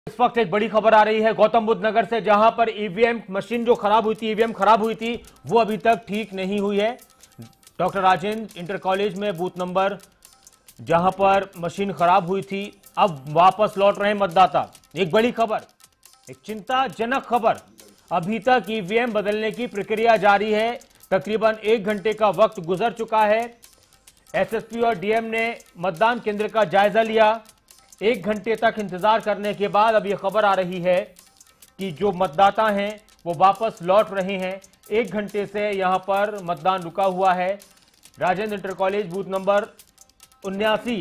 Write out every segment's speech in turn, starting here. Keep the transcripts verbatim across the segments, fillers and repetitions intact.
इस वक्त एक बड़ी खबर आ रही है गौतम बुद्ध नगर से, जहां पर ईवीएम मशीन जो खराब हुई थी, ईवीएम खराब हुई थी, वो अभी तक ठीक नहीं हुई है। डॉक्टर राजेंद्र इंटर कॉलेज में बूथ नंबर जहां पर मशीन खराब हुई थी, अब वापस लौट रहे हैं मतदाता। एक बड़ी खबर, एक चिंताजनक खबर, अभी तक ईवीएम बदलने की प्रक्रिया जारी है। तकरीबन एक घंटे का वक्त गुजर चुका है। एसएसपी और डीएम ने मतदान केंद्र का जायजा लिया। एक घंटे तक इंतजार करने के बाद अब यह खबर आ रही है कि जो मतदाता हैं वो वापस लौट रहे हैं। एक घंटे से यहां पर मतदान रुका हुआ है। Rajendra inter college booth number उन्यासी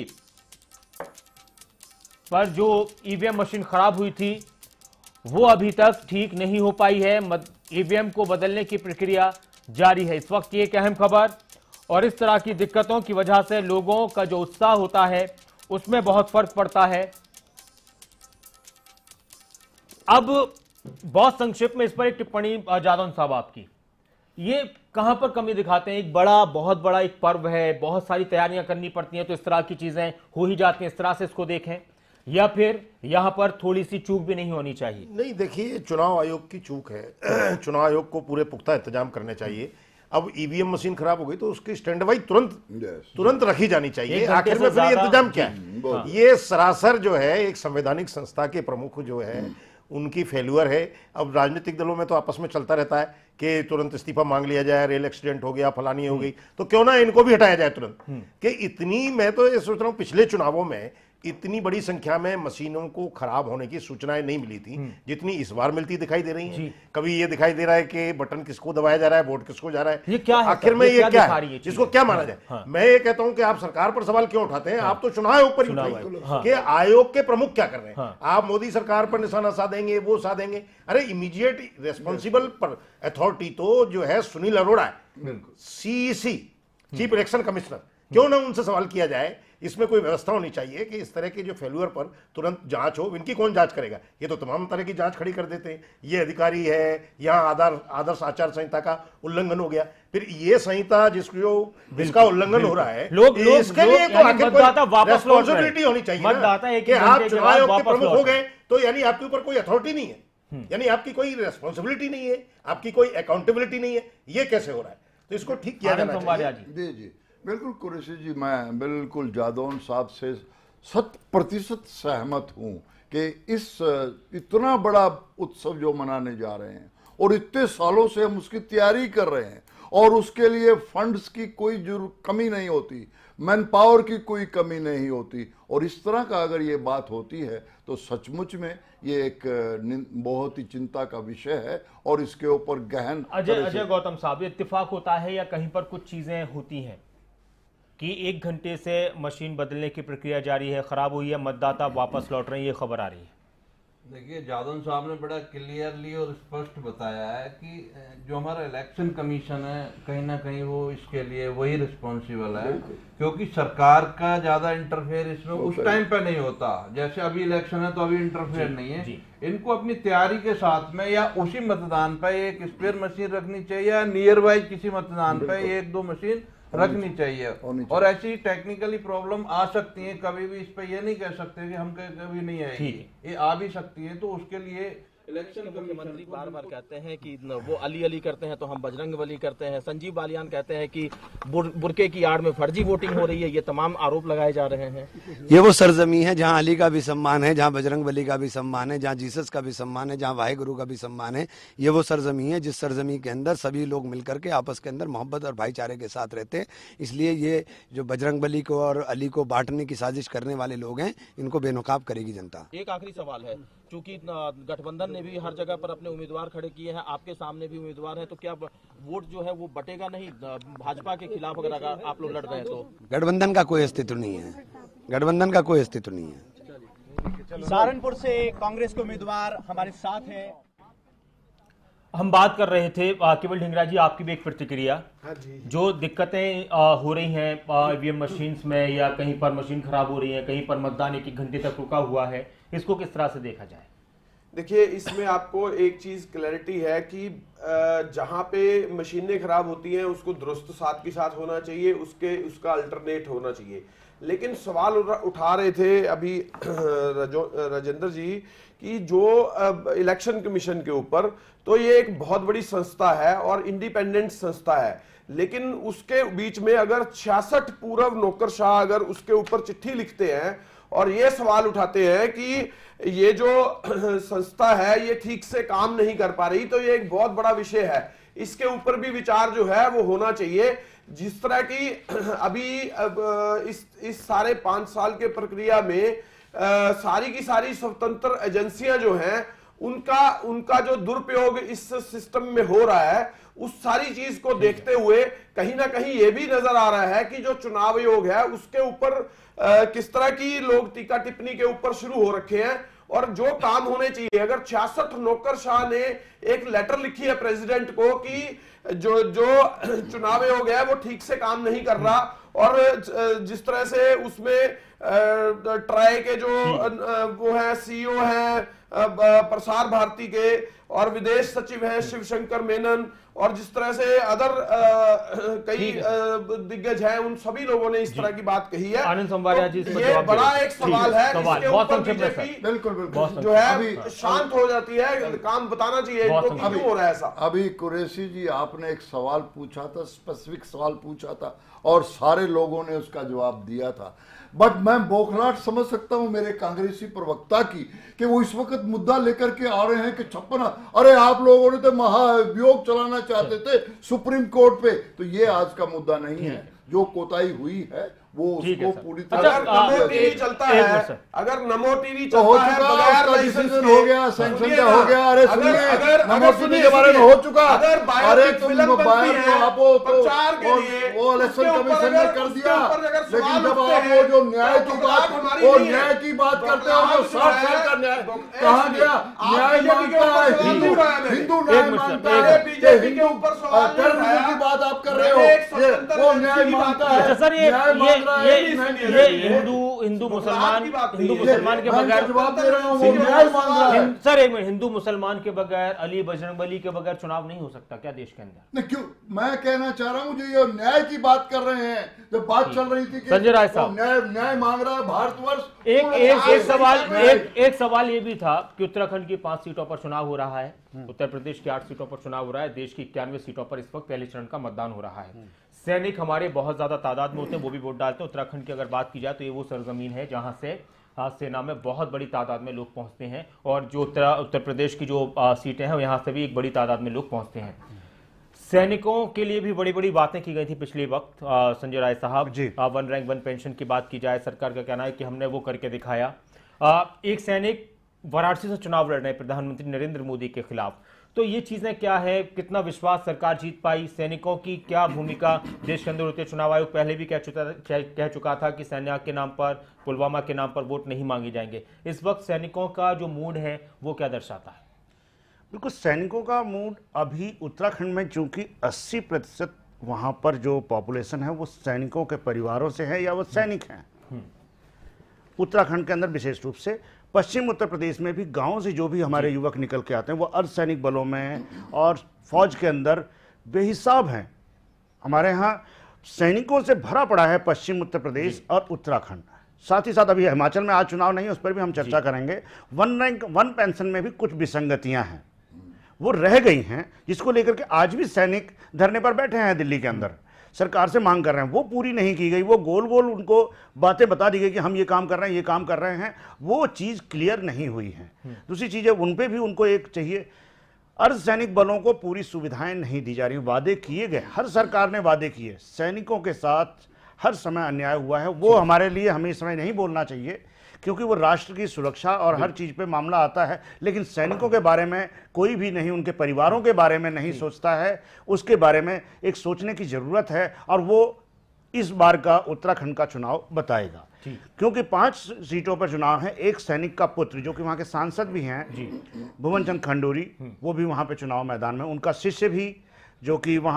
पर जो ईवीएम मशीन खराब हुई थी वो अभी तक ठीक नहीं हो पाई है। ईवीएम को बदलने की प्रक्रिया जारी है। इस वक्त की एक अहम खबर, और इस तरह की दिक्कतों की वजह से लोगों का जो उत्साह होता है उसमें बहुत फर्क पड़ता है। अब बहुत संक्षिप्त में इस पर एक टिप्पणी जादौन साहब आपकी, ये कहां पर कमी दिखाते हैं? एक बड़ा बहुत बड़ा एक पर्व है, बहुत सारी तैयारियां करनी पड़ती हैं, तो इस तरह की चीजें हो ही जाती हैं। इस तरह से इसको देखें, या फिर यहां पर थोड़ी सी चूक भी नहीं होनी चाहिए? नहीं, देखिए, चुनाव आयोग की चूक है। चुनाव आयोग को पूरे पुख्ता इंतजाम करने चाहिए। अब ईवीएम मशीन खराब हो गई तो उसकी स्टैंड बाई तुरंत तुरंत रखी जानी चाहिए। आखिर में फिर ये इंतजाम क्या है? ये सरासर जो है एक संवैधानिक संस्था के प्रमुख जो है उनकी फेल्यूर है। अब राजनीतिक दलों में तो आपस में चलता रहता है कि तुरंत इस्तीफा मांग लिया जाए, रेल एक्सीडेंट हो गया, फलानी हो गई, तो क्यों ना इनको भी हटाया जाए तुरंत। कि इतनी, मैं तो ये सोच रहा हूँ, पिछले चुनावों में इतनी बड़ी संख्या में मशीनों को खराब होने की सूचनाएं नहीं मिली थी जितनी इस बार मिलती दिखाई दे रही हैं। कभी ये दिखाई दे रहा है कि बटन किसको दबाया जा रहा है, वोट किसको जा रहा है, ये क्या है? आखिर में ये, ये क्या है, जिसको क्या माना जाए? हाँ। मैं ये कहता हूं कि आप सरकार पर सवाल क्यों उठाते हैं? हाँ। आप तो चुनाव आयोग पर उठाइए। हाँ। कि आयोग के प्रमुख क्या कर रहे हैं? हाँ। आप मोदी सरकार पर निशाना साधेंगे, वो साधेंगे। अरे इमीडिएट रेस्पॉन्सिबल पर अथॉरिटी तो जो है सुनील अरोड़ा है, सीईसी, चीफ इलेक्शन कमिश्नर। क्यों ना उनसे सवाल किया जाए? इसमें कोई व्यवस्था होनी चाहिए कि इस तरह के जो फेल्यूर पर तुरंत जांच हो। इनकी कौन जांच करेगा? ये तो तमाम तरह की जांच खड़ी कर देते हैं। ये अधिकारी है, यहाँ आधार आदर्श आचार संहिता का उल्लंघन हो गया, फिर ये संहिता जिसको जिसका उल्लंघन हो रहा है, लोग इसके लिए तो आखिर रिस्पॉन्सिबिलिटी होनी चाहिए कि आप चुनाव आयोग के प्रमुख हो गए तो यानी आपके ऊपर कोई अथॉरिटी नहीं है, यानी आपकी कोई रिस्पॉन्सिबिलिटी नहीं है, आपकी कोई अकाउंटेबिलिटी नहीं है। ये कैसे हो रहा है? तो इसको ठीक किया जाना चाहिए। जी बिल्कुल कुरैशी जी, मैं बिल्कुल जादौन साहब से शत प्रतिशत सहमत हूँ कि इस इतना बड़ा उत्सव जो मनाने जा रहे हैं और इतने सालों से हम उसकी तैयारी कर रहे हैं और उसके लिए फंड्स की कोई जरूर कमी नहीं होती, मैन पावर की कोई कमी नहीं होती, और इस तरह का अगर ये बात होती है तो सचमुच में ये एक बहुत ही चिंता का विषय है और इसके ऊपर गहन। अजय अजय गौतम साहब, इत्तेफाक होता है या कहीं पर कुछ चीजें होती हैं कि एक घंटे से मशीन बदलने की प्रक्रिया जारी है, खराब हुई है, मतदाता वापस लौट रहे हैं, ये खबर आ रही है? देखिए, जादौन साहब ने बड़ा क्लियरली और स्पष्ट बताया है कि जो हमारा इलेक्शन कमीशन है कहीं ना कहीं वो इसके लिए वही रिस्पॉन्सिबल है, क्योंकि सरकार का ज्यादा इंटरफेयर इसमें उस टाइम पे नहीं होता। जैसे अभी इलेक्शन है तो अभी इंटरफेयर नहीं है। इनको अपनी तैयारी के साथ में या उसी मतदान पे एक स्पेयर मशीन रखनी चाहिए या नियर बाई किसी मतदान पे एक दो मशीन रखनी चाहिए। और ऐसी टेक्निकली प्रॉब्लम आ सकती है, कभी भी इस पे ये नहीं कह सकते कि हम कभी नहीं आएगी, ये आ भी सकती है। तो उसके लिए इलेक्शन मुख्यमंत्री बार बार कहते हैं कि वो अली अली करते हैं तो हम बजरंग बली करते हैं। संजीव बालियान कहते हैं कि बुर, बुरके की आड़ में फर्जी वोटिंग हो रही है। ये तमाम आरोप लगाए जा रहे हैं। ये वो सरजमी है जहां अली का भी सम्मान है, जहां बजरंग बली का भी सम्मान है, जहां जीसस का भी सम्मान है, जहां वाहिगुरु का भी सम्मान है। ये वो सरजमी है जिस सरजमी के अंदर सभी लोग मिलकर के आपस के अंदर मोहब्बत और भाईचारे के साथ रहते हैं। इसलिए ये जो बजरंग बली को और अली को बांटने की साजिश करने वाले लोग हैं, इनको बेनकाब करेगी जनता। एक आखिरी सवाल है, चूंकि गठबंधन ने भी हर जगह पर अपने उम्मीदवार खड़े किए हैं, आपके सामने भी उम्मीदवार हैं, तो क्या वोट जो है वो बटेगा नहीं भाजपा के खिलाफ अगर आप लोग लड़ रहे हैं तो? गठबंधन का कोई अस्तित्व नहीं है, गठबंधन का कोई अस्तित्व नहीं है। सहारनपुर से कांग्रेस के उम्मीदवार हमारे साथ हैं। हम बात कर रहे थे, केवल ढिंगरा जी आपकी भी एक प्रतिक्रिया। हाँ जी। जो दिक्कतें हो रही हैं ईवीएम मशीन्स में, या कहीं पर मशीन खराब हो रही है, कहीं पर मतदान एक एक घंटे तक रुका हुआ है, इसको किस तरह से देखा जाए? देखिए, इसमें आपको एक चीज क्लैरिटी है कि जहां पे मशीनें खराब होती हैं उसको दुरुस्त साथ के साथ होना चाहिए, उसके उसका अल्टरनेट होना चाहिए। लेकिन सवाल उठा रहे थे अभी राजेंद्र जी कि जो इलेक्शन कमीशन के ऊपर, तो ये एक बहुत बड़ी संस्था है और इंडिपेंडेंट संस्था है, लेकिन उसके बीच में अगर छियासठ पूर्व नौकरशाह अगर उसके ऊपर चिट्ठी लिखते हैं और ये सवाल उठाते हैं कि ये जो संस्था है ये ठीक से काम नहीं कर पा रही, तो ये एक बहुत बड़ा विषय है। इसके ऊपर भी विचार जो है वो होना चाहिए। जिस तरह की अभी अब इस इस सारे पांच साल के प्रक्रिया में आ, सारी की सारी स्वतंत्र एजेंसियां जो हैं उनका उनका जो दुरुपयोग इस सिस्टम में हो रहा है, उस सारी चीज को देखते हुए कहीं ना कहीं ये भी नजर आ रहा है कि जो चुनाव आयोग है उसके ऊपर किस तरह की लोग टीका टिप्पणी के ऊपर शुरू हो रखे हैं। और जो काम होने चाहिए, अगर छियासठ नौकरशाह ने एक लेटर लिखी है प्रेसिडेंट को कि जो जो चुनाव आयोग है वो ठीक से काम नहीं कर रहा, और जिस तरह से उसमें ट्राई के जो वो है सीईओ हैं प्रसार भारती के, और विदेश सचिव हैं शिवशंकर मेनन, और जिस तरह से अदर कई दिग्गज हैं, उन सभी लोगों ने इस तरह की बात कही है। आनंद संवारिया जी, तो ये बड़ा एक सवाल है जिसके ऊपर बीजेपी बिल्कुल बिल्कुल जो है शांत हो जाती है, काम बताना चाहिए इनको कि क्यों हो रहा है ऐसा। अभी कुरैशी जी आपने एक सवाल पूछा था, स्पेसिफिक सवाल पूछा था और सारे लोगों ने उसका जवाब दिया था, बट मैं बौखलाहट समझ सकता हूं मेरे कांग्रेसी प्रवक्ता की कि वो इस वक्त मुद्दा लेकर के आ रहे हैं कि छप्पन, अरे आप लोगों ने तो महाभियोग चलाना चाहते थे सुप्रीम कोर्ट पे। तो ये आज का मुद्दा नहीं है, जो कोताही हुई है वो उसको पूरी तरह अगर नमो टीवी चलता है, अगर नमो टीवी तो हो चलता है चुका, बगैर उसका लाइसेंस डिसीजन के, हो गया, सैंक्शन का हो गया। अरे सुनिए, अगर नमो टीवी के बारे में हो चुका। अगर अरे बायोपिक तुम फिल्म बनती बाहर है तो आप हो तो प्रचार के लिए, वो इलेक्शन उसके ऊपर कमीशन ने अगर- कर उसके दिया, ऊपर अगर लेकिन सवाल जब उठते आप हैं, वो जो न्याय तो की बौखलाहट बात हमारी वो नहीं है। न्याय की बात करते हो, जो बौखलाहट साठ जो साल है, का न्याय बौख- कहाँ एक गया? मिनट, न्याय आप बीजेपी के मांगता ऊपर है सवाल हिंदू, नहीं उठाया मैंने। हिंदू एक न्याय मिनट, मांगता एक है, मिनट। कि बीजेपी के ऊपर सवाल नहीं टेररिज्म उठाया। की बात आप कर रहे हो, मैंने एक ये स्वतंत्र वो एजेंसी न्याय की बात मांगता की। है। अच्छा सर, ये न्याय मांग रहा ये है, ये नहीं, ये नहीं, हिंदू हिंदू मुसलमान की बात हिंदू नहीं है। मुसलमान के मैं बगैर इनका जवाब दे रहा हूँ, वो न्याय मांग रहा है। हिंद- सर एक मिनट, हिंदू मुसलमान के बगैर, अली बजरंगबली के बगैर चुनाव नहीं हो सकता क्या देश के अंदर? नहीं, क्यों? मैं कहना चाह रहा हूँ जो ये न्याय की बात कर रहे हैं, जब बात चल रही थी कि संजय राय साहब। वो न्याय न्याय मांग रहा है भारतवर्ष। एक वो एक न्याय एक सवाल नहीं कर एक एक सवाल ये भी था कि उत्तराखंड की पांच सीटों पर चुनाव हो रहा है, उत्तर प्रदेश की आठ सीटों पर चुनाव हो रहा है, देश की इक्यानवे सीटों पर इस वक्त पहले चरण का मतदान हो रहा है। सैनिक हमारे बहुत ज्यादा तादाद में होते हैं, वो भी वोट डालते हैं। उत्तराखंड की अगर बात की जाए तो ये वो सरजमीन है जहां से आ, सेना में बहुत बड़ी तादाद में लोग पहुंचते हैं, और जो उत्तर उत्तर प्रदेश की जो आ, सीटें हैं यहाँ से भी एक बड़ी तादाद में लोग पहुंचते हैं। सैनिकों के लिए भी बड़ी बड़ी बातें की गई थी पिछले वक्त। आ, संजय राय साहब जी, आ, वन रैंक वन पेंशन की बात की जाए, सरकार का कहना है कि हमने वो करके दिखाया। आ, एक सैनिक वाराणसी से चुनाव लड़ रहे हैं प्रधानमंत्री नरेंद्र मोदी के खिलाफ, तो ये चीजें क्या है, कितना विश्वास सरकार जीत पाई, सैनिकों की क्या भूमिका देश के अंदर होती है? चुनाव आयोग पहले भी कह चुका कह चुका था कि सेना के नाम पर, पुलवामा के नाम पर वोट नहीं मांगे जाएंगे। इस वक्त सैनिकों का जो मूड है वो क्या दर्शाता है? बिल्कुल, सैनिकों का मूड अभी उत्तराखंड में चूंकि अस्सी प्रतिशत वहाँ पर जो पॉपुलेशन है वो सैनिकों के परिवारों से है या वो सैनिक हैं। उत्तराखंड के अंदर विशेष रूप से, पश्चिम उत्तर प्रदेश में भी गांव से जो भी हमारे युवक निकल के आते हैं वो अर्धसैनिक बलों में और फौज के अंदर बेहिसाब हैं। हमारे यहाँ सैनिकों से भरा पड़ा है पश्चिम उत्तर प्रदेश और उत्तराखंड। साथ ही साथ अभी हिमाचल में आज चुनाव नहीं है, उस पर भी हम चर्चा करेंगे। वन रैंक वन पेंशन में भी कुछ विसंगतियां हैं, वो रह गई हैं, जिसको लेकर के आज भी सैनिक धरने पर बैठे हैं दिल्ली के अंदर, सरकार से मांग कर रहे हैं, वो पूरी नहीं की गई। वो गोल गोल उनको बातें बता दी गई कि हम ये काम कर रहे हैं, ये काम कर रहे हैं, वो चीज़ क्लियर नहीं हुई है। दूसरी चीज़ है, उन पे भी उनको एक चाहिए, अर्धसैनिक बलों को पूरी सुविधाएं नहीं दी जा रही। वादे किए गए, हर सरकार ने वादे किए, सैनिकों के साथ हर समय अन्याय हुआ है। वो हमारे लिए हमें इस समय नहीं बोलना चाहिए, क्योंकि वो राष्ट्र की सुरक्षा और हर चीज़ पे मामला आता है, लेकिन सैनिकों के बारे में कोई भी नहीं, उनके परिवारों के बारे में नहीं सोचता है। उसके बारे में एक सोचने की ज़रूरत है, और वो इस बार का उत्तराखंड का चुनाव बताएगा, क्योंकि पांच सीटों पर चुनाव है। एक सैनिक का पुत्र जो कि वहाँ के सांसद भी हैं, भुवन चंद खंडूरी, वो भी वहाँ पे चुनाव मैदान में, उनका शिष्य भी जो कि वहाँ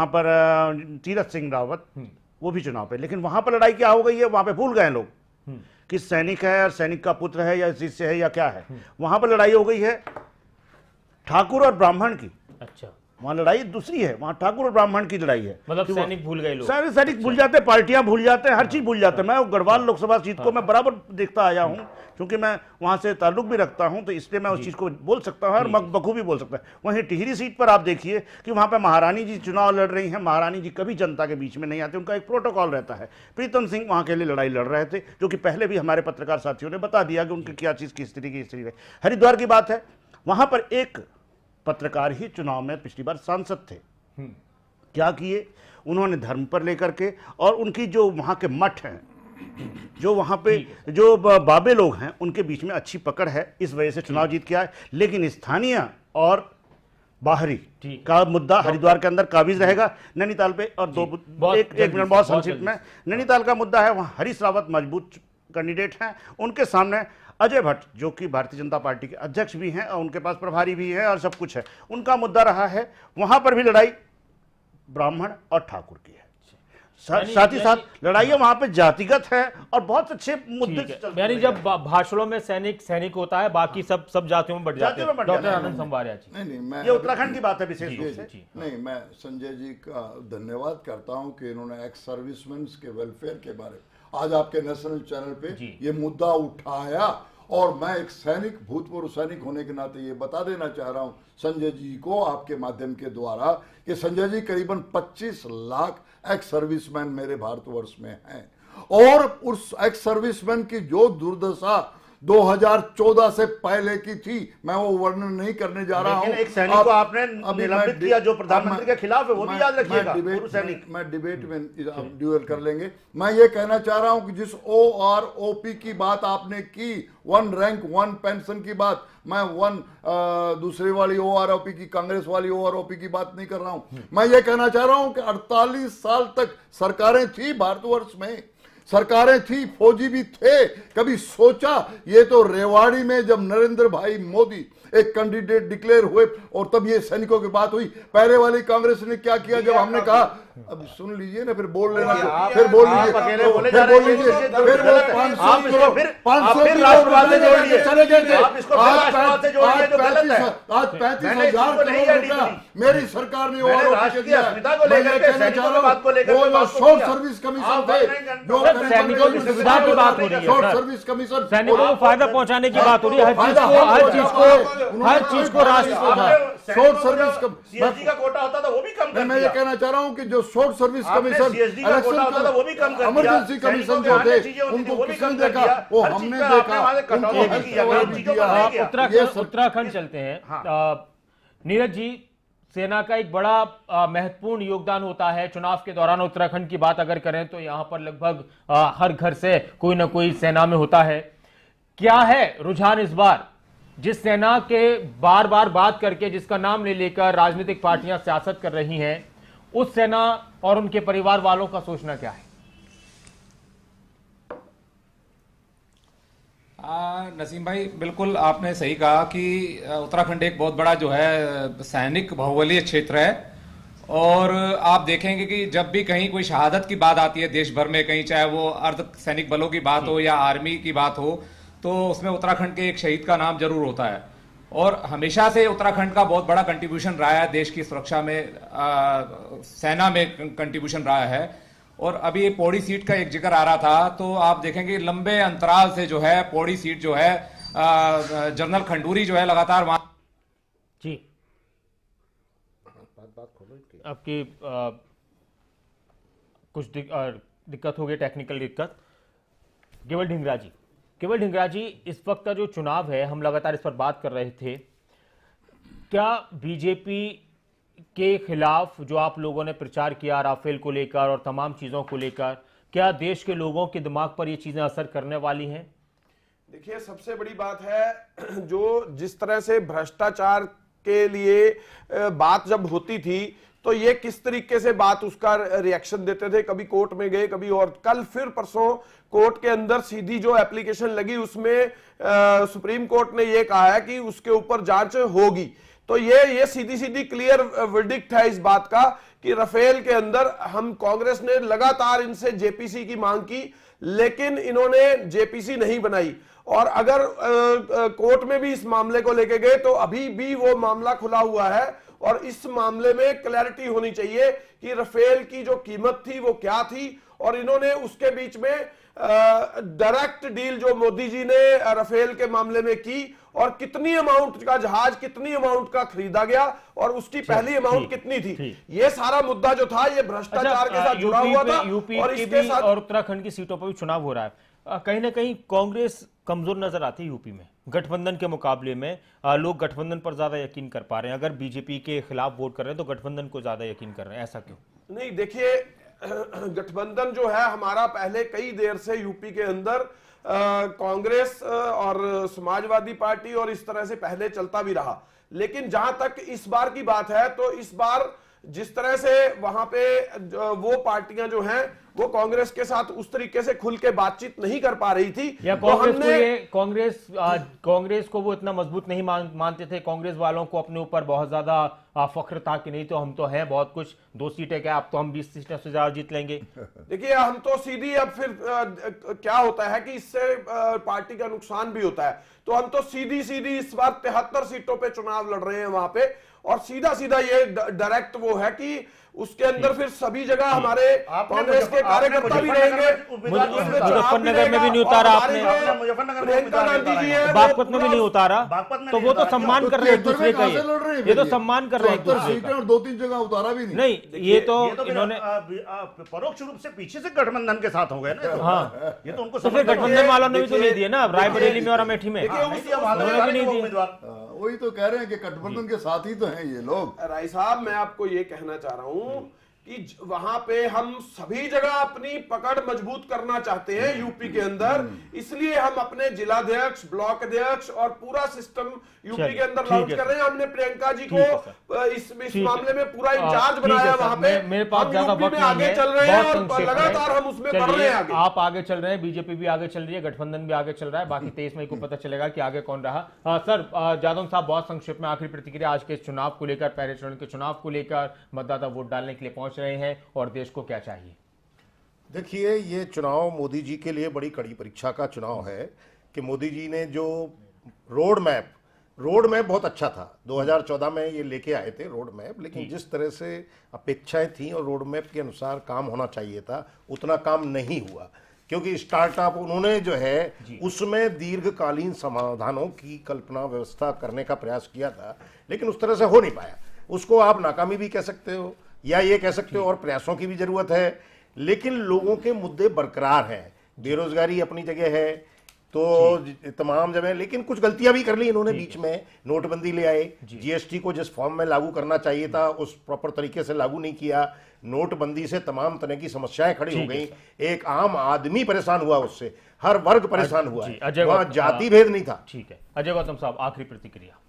पर तीरथ सिंह रावत, वो भी चुनाव पे। लेकिन वहाँ पर लड़ाई क्या हो गई है, वहाँ पे भूल गए लोग कि सैनिक है और सैनिक का पुत्र है या शिष्य है या क्या है। वहां पर लड़ाई हो गई है ठाकुर और ब्राह्मण की। अच्छा, वहाँ लड़ाई दूसरी है, वहाँ ठाकुर और ब्राह्मण की लड़ाई है। मतलब सैनिक भूल गए लोग, सारे सैनिक भूल जाते हैं, पार्टियां भूल जाते हैं, हर चीज भूल जाते हैं। मैं गढ़वाल लोकसभा सीट को मैं बराबर देखता आया हूँ, क्योंकि मैं वहां से ताल्लुक भी रखता हूं, तो इसलिए मैं उस चीज को बोल सकता हूं और बखूबी बोल सकता हूं। वहीं टिहरी सीट पर आप देखिए कि वहां पे महारानी जी चुनाव लड़ रही हैं। महारानी जी कभी जनता के बीच में नहीं आते, उनका एक प्रोटोकॉल रहता है। प्रीतम सिंह वहां के लिए लड़ाई लड़ रहे थे, जो कि पहले भी हमारे पत्रकार साथियों ने बता दिया कि उनकी क्या चीज की स्थिति की स्थिति है। हरिद्वार की बात है, वहां पर एक पत्रकार ही चुनाव में पिछली बार सांसद थे। क्या किए उन्होंने, धर्म पर लेकर के, और उनकी जो वहां के मठ हैं, जो वहां पे जो बाबे लोग हैं, उनके बीच में अच्छी पकड़ है, इस वजह से चुनाव जीत के आए। लेकिन स्थानीय और बाहरी का मुद्दा हरिद्वार के अंदर काबिज रहेगा। नैनीताल पे और दो एक एक मिनट बहुत संक्षिप्त में, नैनीताल का मुद्दा है, वहां हरीश रावत मजबूत कैंडिडेट हैं, उनके सामने अजय भट्ट जो कि भारतीय जनता पार्टी के अध्यक्ष भी हैं और उनके पास प्रभारी भी है और सब कुछ है, उनका मुद्दा रहा है। वहां पर भी लड़ाई ब्राह्मण और ठाकुर की है, साथ ही साथ लड़ाइयां वहां पे जातिगत है और बहुत अच्छे मुद्दे। यानी जब भाषणों में सैनिक सैनिक होता है, बाकी सब सब जातियों में बढ़ जाते हैं। डॉक्टर आनंद संवारिया जी, नहीं नहीं मैं ये उत्तराखंड की बात है विशेष रूप से। नहीं, मैं संजय जी का धन्यवाद करता हूं कि इन्होंने एक्स सर्विसमैन के वेलफेयर के बारे में आज आपके नेशनल चैनल पे ये मुद्दा उठाया। और मैं एक सैनिक, भूतपूर्व सैनिक होने के नाते ये बता देना चाह रहा हूं संजय जी को आपके माध्यम के द्वारा कि संजय जी करीबन पच्चीस लाख एक्स सर्विसमैन मेरे भारतवर्ष में हैं, और उस एक्स सर्विसमैन की जो दुर्दशा दो हज़ार चौदह से पहले की थी, मैं वो वर्णन नहीं करने जा रहा हूं। एक सैनिक को आपने निलंबित किया जो प्रधानमंत्री के खिलाफ है, वो भी याद रखिएगा। सैनिक मैं डिबेट में ड्यूएल कर लेंगे। मैं ये कहना चाह रहा हूं कि जिस ओ आर ओ पी की बात आपने की, वन रैंक वन पेंशन की बात, मैं वन दूसरे वाली ओ आर ओ पी की, कांग्रेस वाली ओ आर ओ पी की बात नहीं कर रहा हूं। मैं ये कहना चाह रहा हूं कि अड़तालीस साल तक सरकारें थी भारतवर्ष में, सरकारें थी, फौजी भी थे। कभी सोचा ये तो रेवाड़ी में जब नरेंद्र भाई मोदी एक कैंडिडेट डिक्लेयर हुए और तब ये सैनिकों की बात हुई। पहले वाली कांग्रेस ने क्या किया जब हमने कहा, अब सुन लीजिए ना, फिर बोल लेना, फिर बोल लीजिए, फिर बोल लीजिए, फिर वो पाँच सौ करोड़ पाँच सौ चले गए थे। आज पैंतीस आज पैंतीस हजार करोड़ रुपया मेरी सरकार ने कहना चाह रहा हूँ, वो शॉर्ट सर्विस कमीशन थे, जो सैनिकों की सुविधा की बात हो रही है, शॉर्ट सर्विस कमीशन, सैनिकों को फायदा पहुंचाने की बात हो रही है। हर चीज को हर चीज को हर चीज को राष्ट्र शॉर्ट सर्विस का कोटा होता था वो भी कम कर मैं ये कहना चाह रहा हूँ कि जो short service commission, emergency commission जो थे, उनको किसने देखा? वो हमने देखा। उत्तराखंड उत्तराखंड चलते हैं। नीरज जी, सेना का एक बड़ा महत्वपूर्ण योगदान होता है चुनाव के दौरान। उत्तराखंड की बात अगर करें तो यहाँ पर लगभग आ, हर घर से कोई ना कोई सेना में होता है। क्या है रुझान इस बार, जिस सेना के बार बार बात करके, जिसका नाम ले लेकर राजनीतिक पार्टियां सियासत कर रही हैं, उस सेना और उनके परिवार वालों का सोचना क्या है? आ, नसीम भाई, बिल्कुल आपने सही कहा कि उत्तराखंड एक बहुत बड़ा जो है सैनिक बाहुबलीय क्षेत्र है। और आप देखेंगे कि जब भी कहीं कोई शहादत की बात आती है देश भर में, कहीं चाहे वो अर्ध सैनिक बलों की बात हो या आर्मी की बात हो, तो उसमें उत्तराखंड के एक शहीद का नाम जरूर होता है। और हमेशा से उत्तराखंड का बहुत बड़ा कंट्रीब्यूशन रहा है देश की सुरक्षा में, आ, सेना में कंट्रीब्यूशन रहा है। और अभी पौड़ी सीट का एक जिक्र आ रहा था, तो आप देखेंगे लंबे अंतराल से जो है पौड़ी सीट जो है, जनरल खंडूरी जो है लगातार वहां जी आपकी आ, कुछ दिक, आ, दिक्कत हो गई, टेक्निकल दिक्कत। केवल ढिंगरा जी केवल ढिंगरा जी इस वक्त का जो चुनाव है, हम लगातार इस पर बात कर रहे थे, क्या बीजेपी के खिलाफ जो आप लोगों ने प्रचार किया राफेल को लेकर और तमाम चीजों को लेकर, क्या देश के लोगों के दिमाग पर ये चीजें असर करने वाली हैं? देखिए, सबसे बड़ी बात है, जो जिस तरह से भ्रष्टाचार के लिए बात जब होती थी तो ये किस तरीके से बात उसका रिएक्शन देते थे, कभी कोर्ट में गए, कभी और। कल फिर परसों कोर्ट के अंदर सीधी जो एप्लीकेशन लगी उसमें आ, सुप्रीम कोर्ट ने ये कहा है कि उसके ऊपर जांच होगी। तो ये ये सीधी सीधी क्लियर वर्डिक्ट है इस बात का कि राफेल के अंदर हम, कांग्रेस ने लगातार इनसे जेपीसी की मांग की, लेकिन इन्होंने जेपीसी नहीं बनाई। और अगर आ, आ, कोर्ट में भी इस मामले को लेके गए तो अभी भी वो मामला खुला हुआ है और इस मामले में क्लैरिटी होनी चाहिए कि राफेल की जो कीमत थी वो क्या थी, और इन्होंने उसके बीच में डायरेक्ट डील जो मोदी जी ने राफेल के मामले में की, और कितनी अमाउंट का जहाज कितनी अमाउंट का खरीदा गया और उसकी पहली अमाउंट कितनी थी, ये सारा मुद्दा जो था ये भ्रष्टाचार के साथ जुड़ा हुआ था। यूपी और इसके साथ और उत्तराखंड की सीटों पर भी चुनाव हो रहा है, कहीं ना कहीं कांग्रेस कमजोर नजर आती है यूपी में गठबंधन के मुकाबले में। लोग गठबंधन पर ज्यादा यकीन कर पा रहे हैं, अगर बीजेपी के खिलाफ वोट कर रहे हैं तो गठबंधन को ज्यादा यकीन कर रहे हैं, ऐसा क्यों? नहीं, देखिए गठबंधन जो है हमारा पहले कई देर से यूपी के अंदर कांग्रेस और समाजवादी पार्टी और इस तरह से पहले चलता भी रहा, लेकिन जहां तक इस बार की बात है तो इस बार जिस तरह से वहां पे वो पार्टियां जो हैं वो कांग्रेस के साथ उस तरीके से खुल के बातचीत नहीं कर पा रही थी, या कांग्रेस को ये कांग्रेस कांग्रेस को वो इतना मजबूत नहीं मान, मानते थे। कांग्रेस वालों को अपने ऊपर बहुत ज्यादा फख्र था कि नहीं तो हम तो हैं बहुत कुछ, दो सीटें क्या अब तो हम बीस सीटें से ज्यादा जीत लेंगे। देखिए हम तो सीधी अब फिर आ, क्या होता है कि इससे पार्टी का नुकसान भी होता है, तो हम तो सीधी सीधी इस बार तिहत्तर सीटों पे चुनाव लड़ रहे हैं वहां पे, और सीधा सीधा ये डायरेक्ट वो है कि उसके अंदर फिर सभी जगह हमारे कांग्रेस के कार्यकर्ता भी रहेंगे। मुजफ्फरनगर में भी नहीं उतारा आपने, प्रियंका गांधी जी है, बागपत में भी नहीं उतारा, तो वो तो सम्मान कर रहे हैं दूसरे का, ये तो सम्मान कर रहे हैं दूसरे का, और दो तीन जगह उतारा भी नहीं। नहीं ये तो इन्होंने परोक्ष रूप से पीछे से गठबंधन के साथ हो गए ना। हाँ, ये तो उनको तो फिर गठबंधन वालों ने भी तो नहीं दिए ना, रायबरेली में और अमेठी में उन्होंने भी नहीं दिए। वही तो कह रहे हैं कि गठबंधन के साथ ही तो हैं ये लोग। राय साहब मैं आपको ये कहना चाह रहा हूं कि वहां पे हम सभी जगह अपनी पकड़ मजबूत करना चाहते हैं यूपी के अंदर, इसलिए हम अपने जिलाध्यक्ष, ब्लॉक अध्यक्ष और पूरा सिस्टम यूपी के अंदर लॉन्च कर रहे हैं। हमने प्रियंका जी को इस, इस मामले में पूरा इंचार्ज बनाया वहां पे। मेरे पास ज्यादा वक्त नहीं आगे चल रहे हैं और लगातार हम उसमें बढ़ रहे हैं आगे। आप आगे चल रहे हैं, बीजेपी भी आगे चल रही है, गठबंधन भी आगे चल रहा है, बाकी तेईस मई को पता चलेगा कि आगे कौन रहा। सर जादव साहब बहुत संक्षिप्त में आखिरी प्रतिक्रिया आज के चुनाव को लेकर, पहले चरण के चुनाव को लेकर, मतदाता वोट डालने के लिए पहुंच रहे हैं और देश को क्या चाहिए? देखिए ये चुनाव मोदी जी के लिए बड़ी कड़ी परीक्षा का चुनाव है कि मोदी जी ने जो रोड मैप रोड मैप बहुत अच्छा था, दो हज़ार चौदह में ये लेके आए थे रोड मैप, लेकिन जिस तरह से अपेक्षाएं थी और रोड मैप के अनुसार काम होना चाहिए था उतना काम नहीं हुआ, क्योंकि स्टार्टअप उन्होंने जो है उसमें दीर्घकालीन समाधानों की कल्पना व्यवस्था करने का प्रयास किया था, लेकिन उस तरह से हो नहीं पाया। उसको आप नाकामी भी कह सकते हो या ये कह सकते हो और प्रयासों की भी जरूरत है, लेकिन लोगों के मुद्दे बरकरार हैं। बेरोजगारी अपनी जगह है तो तमाम जगह, लेकिन कुछ गलतियां भी कर ली इन्होंने बीच में। नोटबंदी ले आए, जीएसटी को जिस फॉर्म में लागू करना चाहिए था उस प्रॉपर तरीके से लागू नहीं किया। नोटबंदी से तमाम तरह की समस्याएं खड़ी हो गई, एक आम आदमी परेशान हुआ, उससे हर वर्ग परेशान हुआ, वहां जाति भेद नहीं था। ठीक है, अजय गौतम साहब आखिरी प्रतिक्रिया।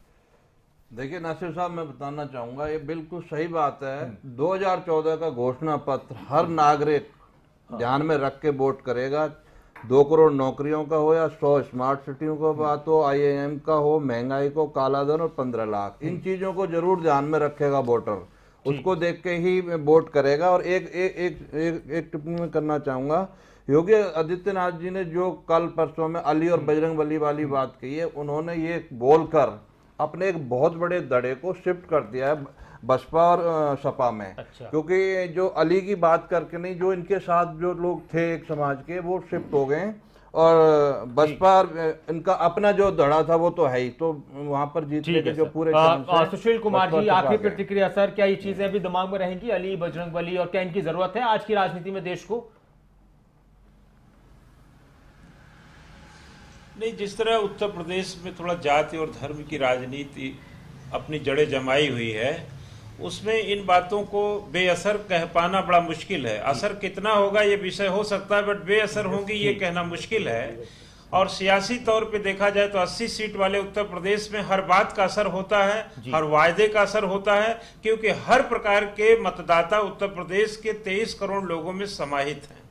देखिए नासिर साहब मैं बताना चाहूंगा ये बिल्कुल सही बात है। दो हज़ार चौदह का घोषणा पत्र हर नागरिक ध्यान में रख के वोट करेगा। दो करोड़ नौकरियों का हो या सौ स्मार्ट सिटियों का बात हो, आईआईएम का हो, महंगाई को, कालाधन और पंद्रह लाख, इन चीजों को जरूर ध्यान में रखेगा वोटर, उसको देख के ही वोट करेगा। और एक एक एक एक, एक टिप्पणी में करना चाहूंगा, योगी आदित्यनाथ जी ने जो कल परसों में अली और बजरंग बली वाली बात कही है, उन्होंने ये बोलकर अपने एक बहुत बड़े धड़े को शिफ्ट कर दिया है बसपा और सपा में। अच्छा। क्योंकि जो अली की बात करके नहीं, जो इनके साथ जो लोग थे एक समाज के वो शिफ्ट हो गए, और बसपा इनका अपना जो धड़ा था वो तो है ही, तो वहां पर जीतने के जो पूरे सुशील कुमार जी आखिरी प्रतिक्रिया। सर क्या ये चीजें अभी दिमाग में रहेंगी, अली, बजरंग बली, और क्या इनकी जरूरत है आज की राजनीति में देश को? नहीं, जिस तरह उत्तर प्रदेश में थोड़ा जाति और धर्म की राजनीति अपनी जड़ें जमाई हुई है, उसमें इन बातों को बेअसर कह पाना बड़ा मुश्किल है। असर कितना होगा ये विषय हो सकता है, बट बेअसर होंगी ये कहना मुश्किल है। और सियासी तौर पे देखा जाए तो अस्सी सीट वाले उत्तर प्रदेश में हर बात का असर होता है, हर वायदे का असर होता है, क्योंकि हर प्रकार के मतदाता उत्तर प्रदेश के तेईस करोड़ लोगों में समाहित हैं।